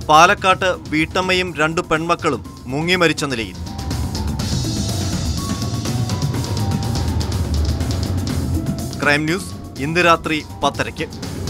പാലക്കാട്ട് വീട്ടമ്മയും 2 പെൺമക്കളും മുങ്ങി മരിച്ച നിലയിൽ. ക്രൈം ന്യൂസ് ഇന്ന് രാത്രി 10:00.